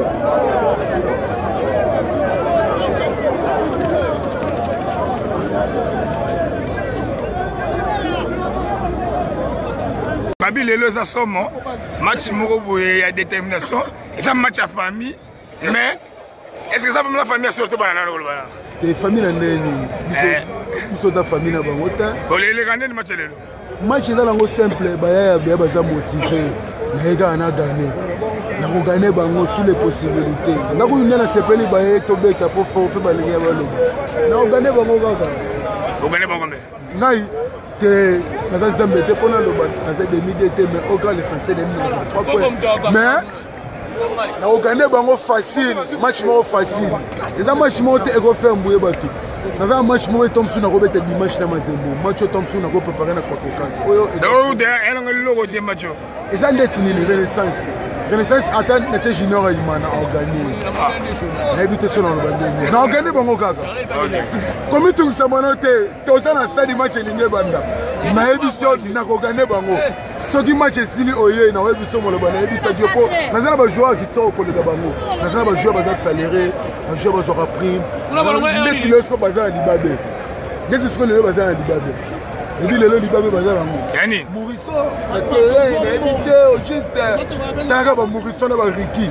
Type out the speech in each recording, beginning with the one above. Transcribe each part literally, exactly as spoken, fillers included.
Babi lelo za somo match moko boye ya détermination et ça match à famille mais est-ce que ça peut la famille surtout bana na bana te famille na ndeni biso ta famille na bango ta bolé les gagner match lelo match dans lango simple ba ya ba baza motivé na ega na gagner na ko gagner bango toutes les possibilités na ko yuna na sepeli ba ye to beta pour faire faire balingi ya balo na ko gagner bango kaka ko gagner bango mais ngai que nous avons embêté pendant le bal, nous avons mis des thèmes, mais au cas l'essentiel est trois points. Mais nous avons gagné facile, match facile. Les matchs ont été fait un bouillé battu. Nous avons match où Tom Sou n'a pas été dimanche dans Mazembo. Match Tom Sou n'a pas préparé la conséquence. Donc derrière le logo des matchs. Et ça défini la Renaissance. Renaissance attend les juniors et les man à gagner. On a évité ça dans le bandé. On a gagné bango kaka. Comme tout ça m'a noté, tout ça dans le stade match ligné banda. On a évité ça, on a gagné bango. Ce qui match est sili oye, on a évité ça dans le bandé. On a évité ça du coup. Nous avons des joueurs qui tombent pour le bango. Nous avons des joueurs qui sont salariés, des joueurs qui sont pris. Nous si le score bazar di babé. Nous si le bazar di babé. Et puis le Libabé bazar bango. Yani. Mourisso, le terrain, l'édité, au juste. Tanga ba Mourisso na ba Riki.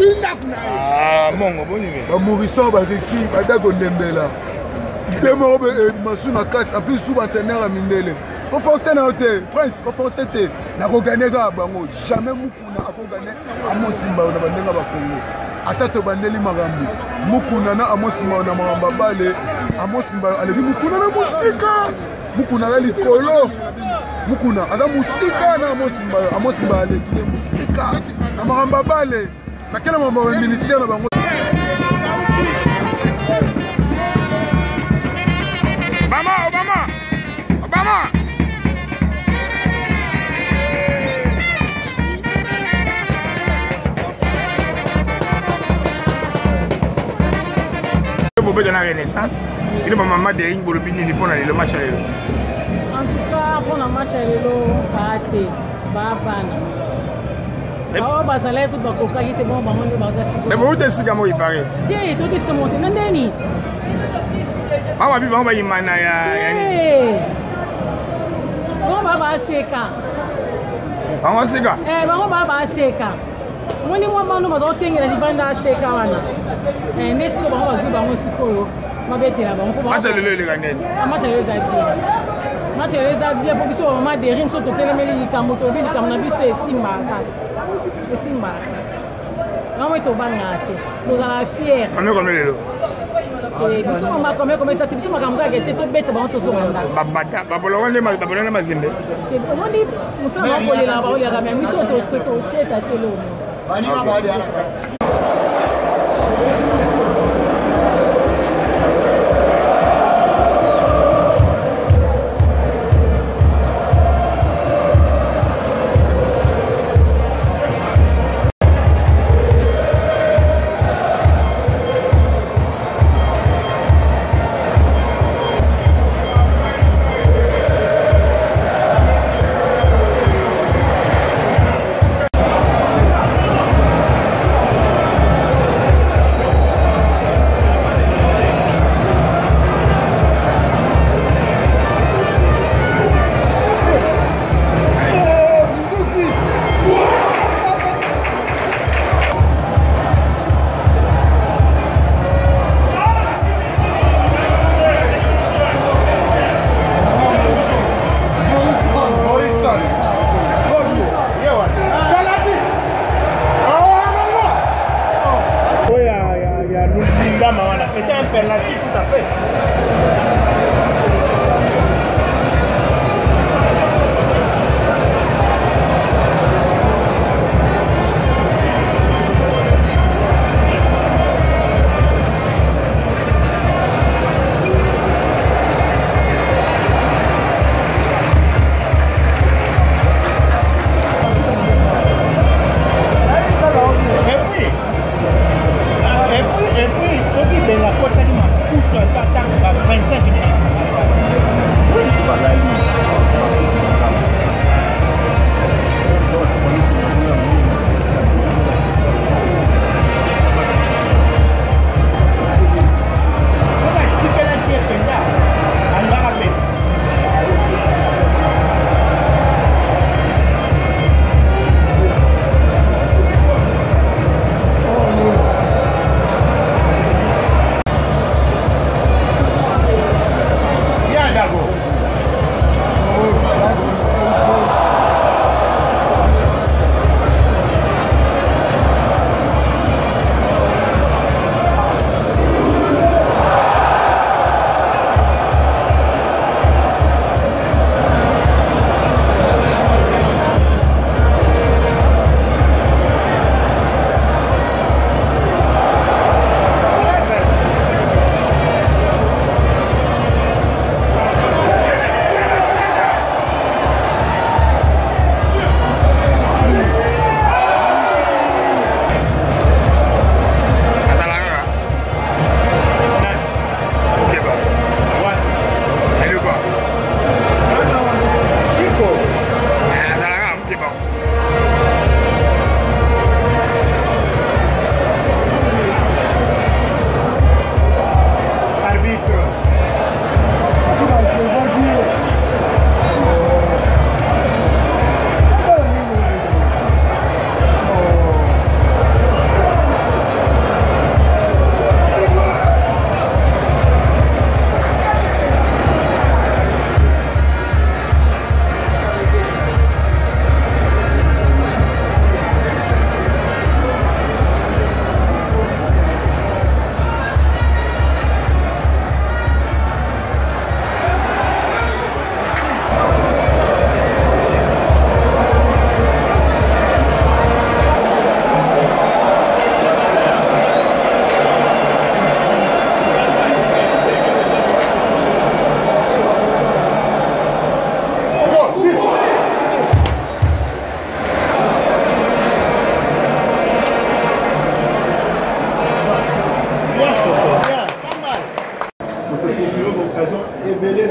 Ah, mongo boni me. Ba Mourisso ba Riki, ba Dago Ndembela. Demo be Masu na quatre, en plus sous entraîneur à Mindele. Conforté na hotel, Prince, conforté te. Na ko gagner ga bango, jamais mukuna ako gagner amo Simba na bandenga ba Congo. Ata to bandeli magambi. Mukuna na amo Simba na mamba bale, amo Simba alebi mukuna na musika. Mukuna la likolo Mukuna aza musika na Amosimba Amosimba aleki musika na maramba bale na kila mambo ya ministère na bango Obama Obama Obama Bobe de la Renaissance il est maman de Ring Bolobini pour le match à l'élo. En tout cas, pour le match à l'élo, Baate, Babana. Ah, Bazalé, tout le monde qui était bon, maman de Bazasi. Mais vous êtes sûr qu'il paraît. Tiens, tout ce que mon tenant Deni. Maman, vivant, va y manaya. Bon, Baba Seka. Maman Seka. Eh, maman Baba Seka. Moi, ni moi, maman, nous avons tenu la banda Seka. Eh, n'est-ce que maman va jouer au Siko? Ma bête est là-bas. Match à l'élo, les gagnants. Match à l'élo, les habillés. Match à l'élo, les habillés. Pour que ce soit maman des rings, surtout les mélis, les camotos, les camonabi, c'est Simba. C'est Simba. Maman est au banate. Nous allons fiers. On est comme l'élo. Et puis, si on m'a comme comme ça, si on m'a comme ça, était tout bête, on te sauve. Babata, babolon les mas, babolon les mazimbe. On dit, nous sommes en colère là-bas, on les ramène. Nous sommes au set à Télo. C'était impératif tout à fait. Et puis, et puis, ce qui est la côte, ça dit, ma pousse, ça t'a vingt-cinq minutes.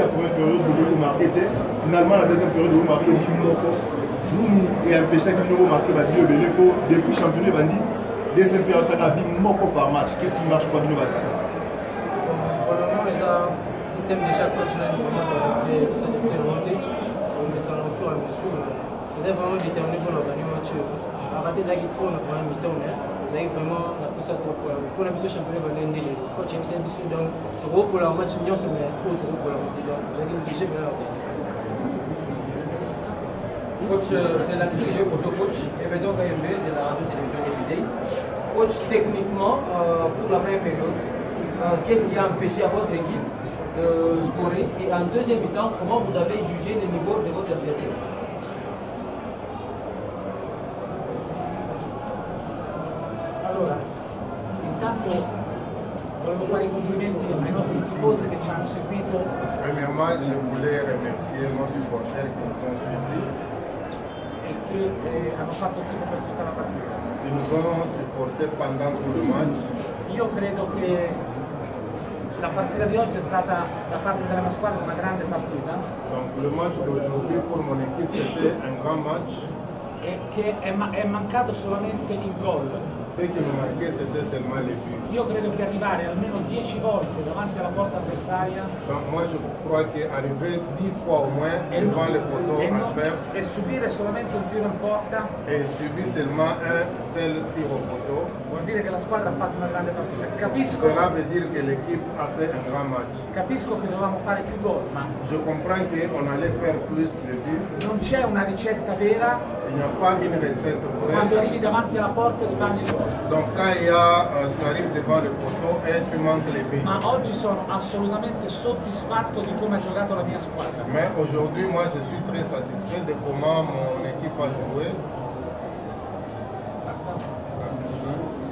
la première période, vous marquez. Finalement, la deuxième période, vous marquez Kimoko. Nous, il y a un péché qui nous marqué depuis le championnat bandit. Deuxième période, ça a dit Moko par match. Qu'est-ce qui marche pas bien? Pour le moment, les système déjà continué vraiment de se développer. Mais ça en fait un monsieur. Vous avez vraiment déterminé pour le match. Avant des acquis trop, on a vraiment mis ton. Vous avez vraiment la poussée trop pour la mise au championnat bandit. Le coach M C M B donc trop pour le match million sur les autres pour le match. Vous avez obligé de le Coach, c'est la série pour ce coach, Ebedo Kayembe de la radio-télévision Everyday. Coach, techniquement, euh, pour la première période, euh, qu'est-ce qui a empêché à votre équipe de scorer? Et en deuxième mi-temps, comment vous avez jugé le niveau de votre adversaire? Allora, intanto volevo fare i complimenti ai nostri tifosi che ci hanno seguito. Premièrement, je voulais remercier nos supporters qui nous ont suivis. E che eh, hanno fatto il tifo per tutta la partita. Ils nous ont supportés pendant tout le match. Io credo che la partita di oggi è stata da parte della mia squadra una grande partita. Donc le match d'aujourd'hui pour mon équipe c'était un grand match. E che è, ma è mancato solamente il gol. Ce qui nous manquait c'était seulement les buts. Io credo che arrivare almeno dieci volte davanti alla porta avversaria. Donc moi je crois qu'arriver dix fois au moins devant le poteau adverse. E subire solamente un tiro in porta. Et subir seulement un seul tir au poteau. Vuol dire che la squadra ha fatto una grande partita. Capisco. Cela veut dire que l'équipe a fait un grand match. Capisco che dovevamo fare più gol, ma je comprends qu'on allait faire plus de buts. Non c'è una ricetta vera. Il n'y a pas une recette vraie. Quando arrivi davanti alla porta e sbagli il gol. Donc quand il y a, euh, tu arrives devant le poteau et tu manques les buts. Ma oggi sono assolutamente soddisfatto di come ha giocato la mia squadra. Mais aujourd'hui, moi, je suis très satisfait de comment mon équipe a joué. Basta.